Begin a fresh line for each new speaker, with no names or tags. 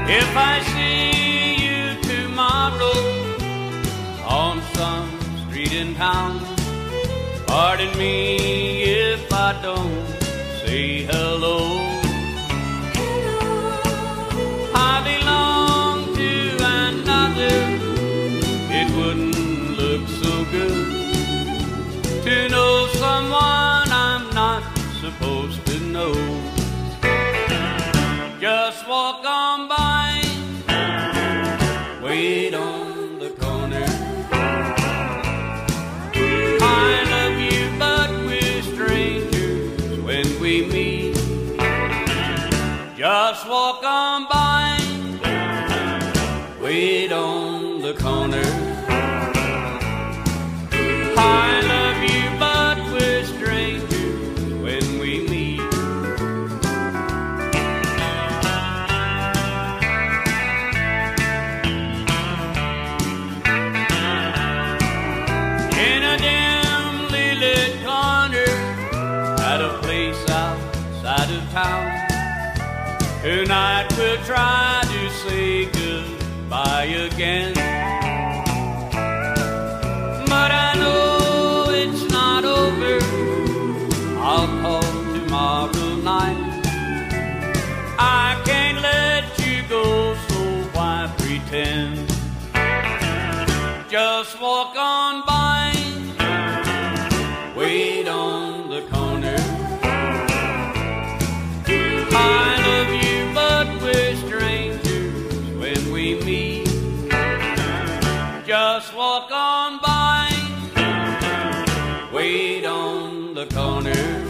If I see you tomorrow on some street in town, pardon me if I don't say hello. I belong to another. It wouldn't look so good to know someone I'm not supposed to know. Just walk on by, wait on the corner. I love you, but we're strangers when we meet. Just walk on by, wait on the corner. I love you, but we're strangers when we meet. In a dimly lit corner at a place outside of town, tonight we'll try to say goodbye again. But I know it's not over. I'll call tomorrow night. I can't let you go, so why pretend? Just walk on by, wait on the corner. I love you, but we're strangers when we meet. Just walk on by, wait on the corner.